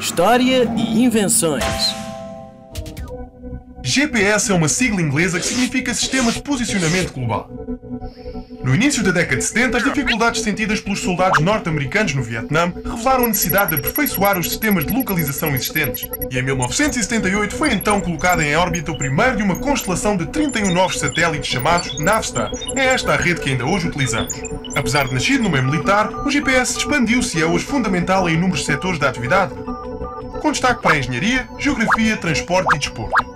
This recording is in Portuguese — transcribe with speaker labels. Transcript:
Speaker 1: História e invenções.
Speaker 2: GPS é uma sigla inglesa que significa Sistema de Posicionamento Global. No início da década de 70, as dificuldades sentidas pelos soldados norte-americanos no Vietnã revelaram a necessidade de aperfeiçoar os sistemas de localização existentes, e em 1978 foi então colocado em órbita o primeiro de uma constelação de 31 novos satélites chamados Navstar. É esta a rede que ainda hoje utilizamos. Apesar de nascido no meio militar, o GPS expandiu-se e é hoje fundamental em inúmeros setores da atividade, com destaque para a engenharia, geografia, transporte e desporto.